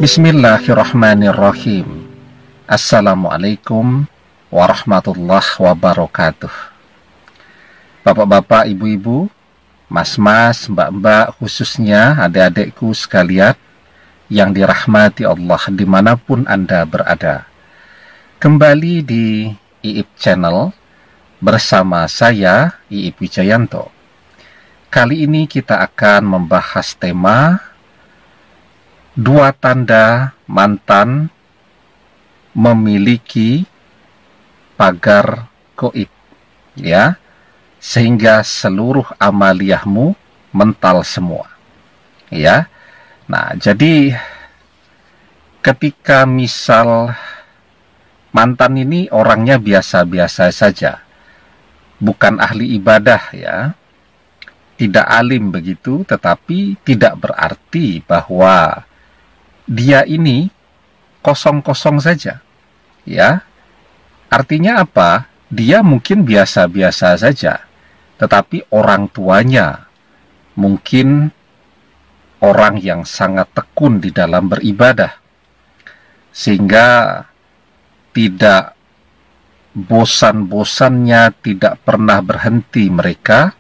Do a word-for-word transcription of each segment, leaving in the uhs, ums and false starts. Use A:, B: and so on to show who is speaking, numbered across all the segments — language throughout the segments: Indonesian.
A: Bismillahirrahmanirrahim. Assalamualaikum warahmatullahi wabarakatuh. Bapak-bapak, ibu-ibu, mas-mas, mbak-mbak, khususnya adik-adikku sekalian yang dirahmati Allah dimanapun Anda berada. Kembali di I I P Channel bersama saya, I I P Wijayanto. Kali ini kita akan membahas tema dua tanda mantan memiliki pagar goib, ya, sehingga seluruh amaliyahmu mental semua, ya. Nah, jadi ketika misal mantan ini orangnya biasa-biasa saja, bukan ahli ibadah, ya, tidak alim begitu, tetapi tidak berarti bahwa dia ini kosong-kosong saja, ya. Artinya apa? Dia mungkin biasa-biasa saja, tetapi orang tuanya mungkin orang yang sangat tekun di dalam beribadah, sehingga tidak bosan-bosannya, tidak pernah berhenti mereka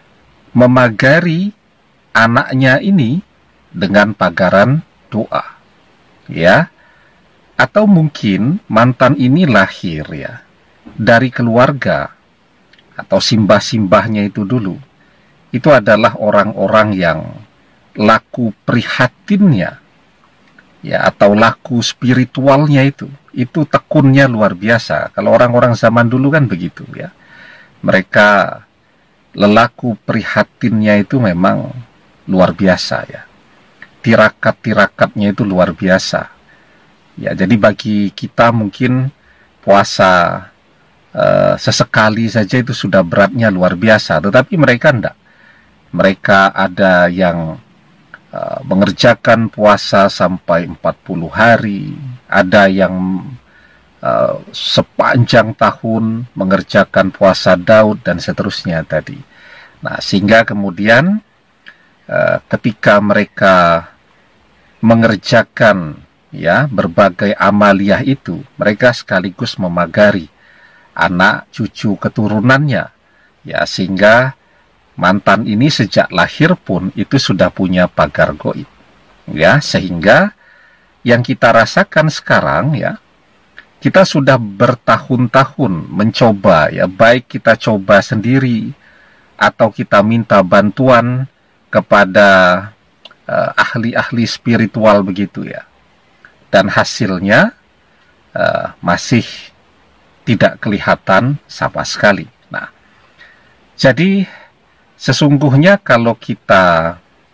A: memagari anaknya ini dengan pagaran doa, ya. Atau mungkin mantan ini lahir, ya, dari keluarga atau simbah-simbahnya itu dulu. Itu adalah orang-orang yang laku prihatinnya, ya, atau laku spiritualnya itu, itu tekunnya luar biasa. Kalau orang-orang zaman dulu kan begitu, ya. Mereka lelaku prihatinnya itu memang luar biasa, ya. Tirakat-tirakatnya itu luar biasa, ya. Jadi bagi kita mungkin puasa uh, sesekali saja itu sudah beratnya luar biasa, tetapi mereka enggak. Mereka ada yang uh, mengerjakan puasa sampai empat puluh hari, ada yang uh, sepanjang tahun mengerjakan puasa Daud dan seterusnya tadi. Nah, sehingga kemudian Uh, ketika mereka mengerjakan, ya, berbagai amaliyah itu, mereka sekaligus memagari anak cucu keturunannya, ya, sehingga mantan ini sejak lahir pun itu sudah punya pagar goib, ya, sehingga yang kita rasakan sekarang, ya, kita sudah bertahun-tahun mencoba, ya, baik kita coba sendiri atau kita minta bantuan kepada uh, ahli-ahli spiritual begitu, ya, dan hasilnya uh, masih tidak kelihatan sama sekali. Nah, jadi sesungguhnya kalau kita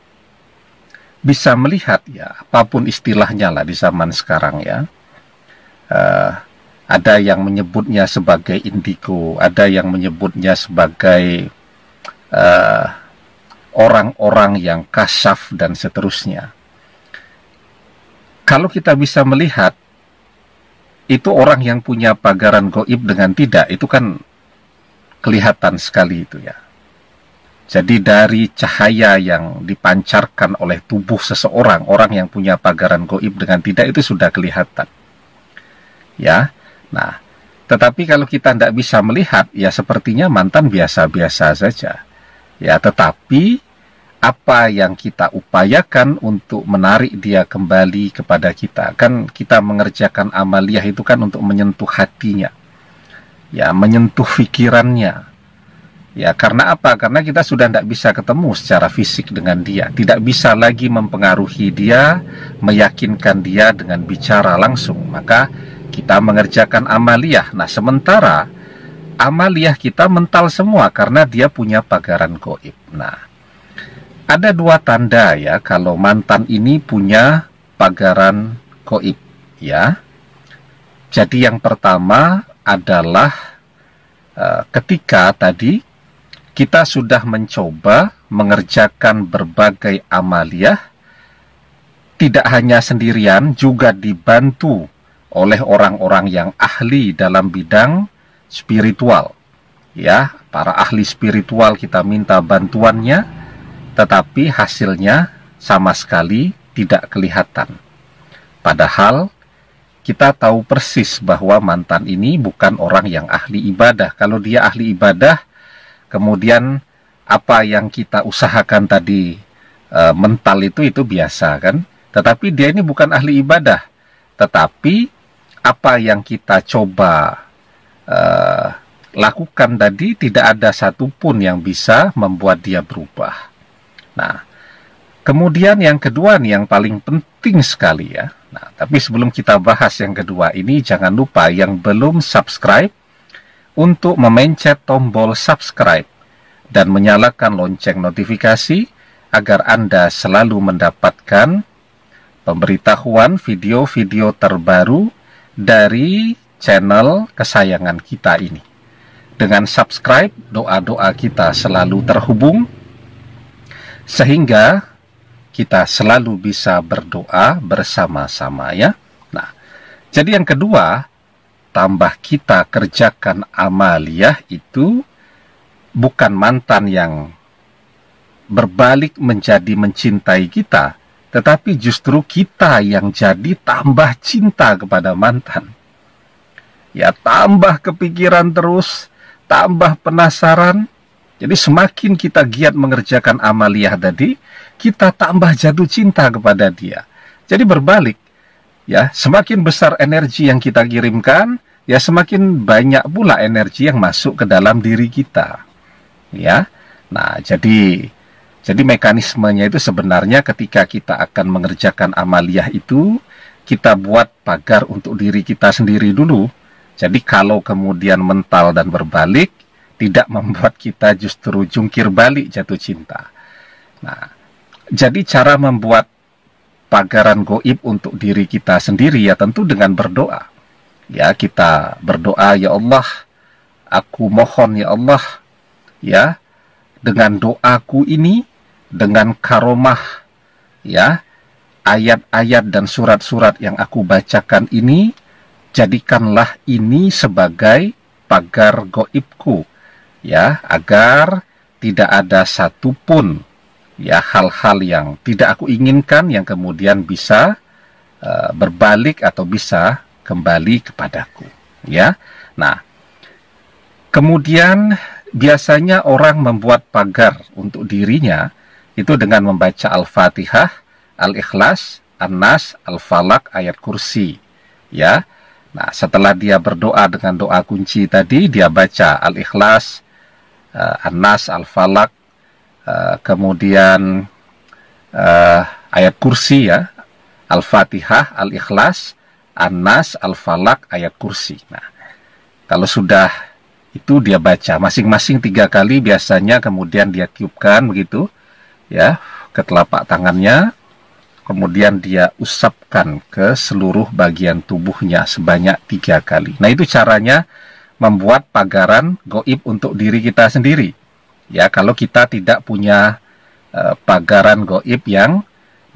A: bisa melihat, ya, apapun istilahnya lah di zaman sekarang, ya, uh, ada yang menyebutnya sebagai indigo, ada yang menyebutnya sebagai uh, orang-orang yang kasyaf dan seterusnya. Kalau kita bisa melihat itu orang yang punya pagaran goib dengan tidak, itu kan kelihatan sekali itu, ya. Jadi dari cahaya yang dipancarkan oleh tubuh seseorang, orang yang punya pagaran goib dengan tidak, itu sudah kelihatan, ya. Nah, tetapi kalau kita tidak bisa melihat, ya sepertinya mantan biasa-biasa saja, ya. Tetapi apa yang kita upayakan untuk menarik dia kembali kepada kita, kan kita mengerjakan amaliyah itu kan untuk menyentuh hatinya, ya, menyentuh pikirannya, ya. Karena apa? Karena kita sudah tidak bisa ketemu secara fisik dengan dia, tidak bisa lagi mempengaruhi dia, meyakinkan dia dengan bicara langsung, maka kita mengerjakan amaliyah. Nah, sementara amaliyah kita mental semua karena dia punya pagaran goib. Nah, ada dua tanda, ya, kalau mantan ini punya pagaran goib, ya. Jadi yang pertama adalah uh, ketika tadi kita sudah mencoba mengerjakan berbagai amaliyah, tidak hanya sendirian, juga dibantu oleh orang-orang yang ahli dalam bidang spiritual, ya. Para ahli spiritual kita minta bantuannya, tetapi hasilnya sama sekali tidak kelihatan. Padahal kita tahu persis bahwa mantan ini bukan orang yang ahli ibadah. Kalau dia ahli ibadah, kemudian apa yang kita usahakan tadi e, mental itu itu biasa kan. Tetapi dia ini bukan ahli ibadah. Tetapi apa yang kita coba e, lakukan tadi tidak ada satupun yang bisa membuat dia berubah. Nah, kemudian yang kedua nih yang paling penting sekali ya. Nah, tapi sebelum kita bahas yang kedua ini, jangan lupa yang belum subscribe untuk memencet tombol subscribe dan menyalakan lonceng notifikasi agar Anda selalu mendapatkan pemberitahuan video-video terbaru dari channel kesayangan kita ini. Dengan subscribe, doa-doa kita selalu terhubung sehingga kita selalu bisa berdoa bersama-sama ya. Nah, jadi yang kedua, tambah kita kerjakan amaliyah itu bukan mantan yang berbalik menjadi mencintai kita, tetapi justru kita yang jadi tambah cinta kepada mantan. Ya, tambah kepikiran terus, tambah penasaran. Jadi semakin kita giat mengerjakan amaliyah tadi, kita tambah jatuh cinta kepada dia. Jadi berbalik, ya, semakin besar energi yang kita kirimkan, ya semakin banyak pula energi yang masuk ke dalam diri kita. Ya. Nah, jadi jadi mekanismenya itu sebenarnya ketika kita akan mengerjakan amaliyah itu, kita buat pagar untuk diri kita sendiri dulu. Jadi kalau kemudian mental dan berbalik, tidak membuat kita justru jungkir balik jatuh cinta. Nah, jadi cara membuat pagaran goib untuk diri kita sendiri ya tentu dengan berdoa. Ya, kita berdoa, ya Allah, aku mohon ya Allah, ya, dengan doaku ini, dengan karomah, ya, ayat-ayat dan surat-surat yang aku bacakan ini, jadikanlah ini sebagai pagar goibku, ya, agar tidak ada satupun ya hal-hal yang tidak aku inginkan yang kemudian bisa uh, berbalik atau bisa kembali kepadaku, ya. Nah, kemudian biasanya orang membuat pagar untuk dirinya itu dengan membaca Al-Fatihah, Al-Ikhlas, An-Nas, Al-Falaq, ayat kursi, ya. Nah, setelah dia berdoa dengan doa kunci tadi, dia baca Al-Ikhlas, uh, An-Nas, Al-Falaq, Uh, kemudian uh, ayat kursi ya, Al-Fatihah, Al-Ikhlas, An-Nas, Al-Falaq, ayat kursi. Nah, kalau sudah itu dia baca masing-masing tiga kali biasanya, kemudian dia tiupkan begitu ya ke telapak tangannya, kemudian dia usapkan ke seluruh bagian tubuhnya sebanyak tiga kali. Nah, itu caranya membuat pagaran goib untuk diri kita sendiri. Ya, kalau kita tidak punya uh, pagaran goib yang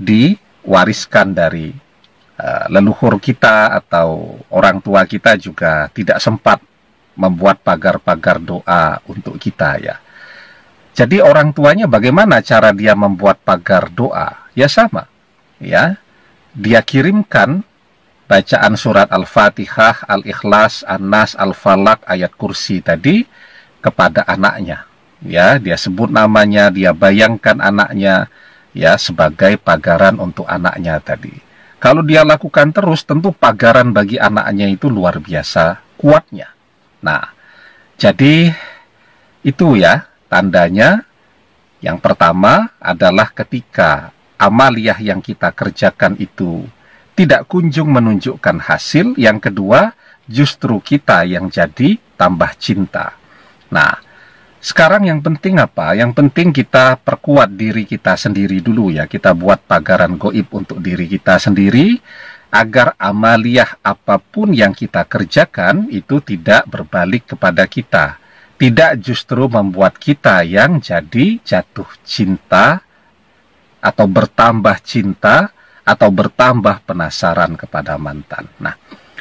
A: diwariskan dari uh, leluhur kita atau orang tua kita juga tidak sempat membuat pagar-pagar doa untuk kita ya. Jadi orang tuanya bagaimana cara dia membuat pagar doa? Ya sama. Ya. Dia kirimkan bacaan surat Al-Fatihah, Al-Ikhlas, An-Nas, Al-Falaq, ayat kursi tadi kepada anaknya. Ya, dia sebut namanya, dia bayangkan anaknya ya sebagai pagaran untuk anaknya tadi. Kalau dia lakukan terus, tentu pagaran bagi anaknya itu luar biasa kuatnya. Nah, jadi itu ya tandanya. Yang pertama adalah ketika amaliyah yang kita kerjakan itu tidak kunjung menunjukkan hasil. Yang kedua, justru kita yang jadi tambah cinta. Nah, sekarang yang penting apa? Yang penting kita perkuat diri kita sendiri dulu ya. Kita buat pagaran goib untuk diri kita sendiri, agar amaliyah apapun yang kita kerjakan itu tidak berbalik kepada kita. Tidak justru membuat kita yang jadi jatuh cinta, atau bertambah cinta, atau bertambah penasaran kepada mantan. Nah,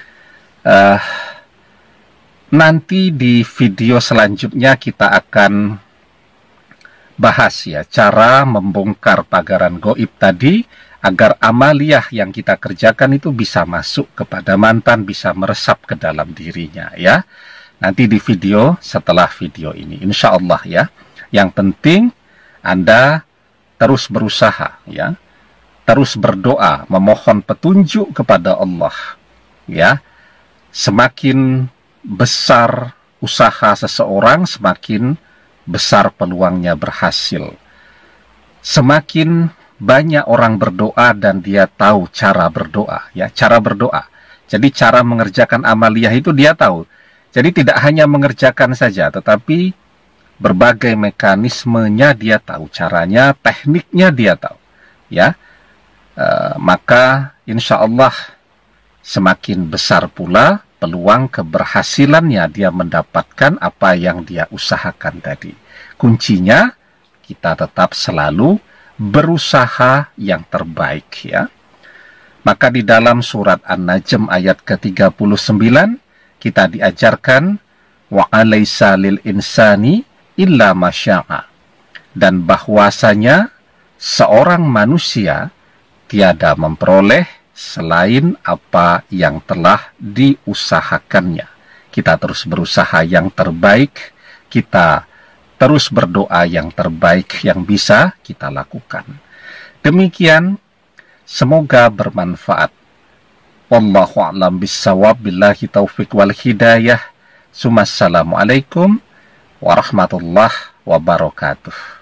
A: uh, nanti di video selanjutnya kita akan bahas ya cara membongkar pagaran goib tadi agar amaliyah yang kita kerjakan itu bisa masuk kepada mantan, bisa meresap ke dalam dirinya ya. Nanti di video setelah video ini insya Allah ya. Yang penting Anda terus berusaha ya, terus berdoa, memohon petunjuk kepada Allah ya. Semakin besar usaha seseorang, semakin besar peluangnya berhasil. Semakin banyak orang berdoa dan dia tahu cara berdoa ya, cara berdoa. Jadi cara mengerjakan amaliyah itu dia tahu. Jadi tidak hanya mengerjakan saja, tetapi berbagai mekanismenya dia tahu, caranya, tekniknya dia tahu ya. E, maka insya Allah semakin besar pula peluang keberhasilannya dia mendapatkan apa yang dia usahakan tadi. Kuncinya kita tetap selalu berusaha yang terbaik ya. Maka di dalam surat An-Najm ayat ke tiga puluh sembilan kita diajarkan wa alaysa lil insani illa masya'a, dan bahwasanya seorang manusia tiada memperoleh selain apa yang telah diusahakannya. Kita terus berusaha yang terbaik, kita terus berdoa yang terbaik yang bisa kita lakukan. Demikian, semoga bermanfaat. Wallahu a'lam bissawab, billahi taufiq wal hidayah. Assalamualaikum warahmatullahi wabarakatuh.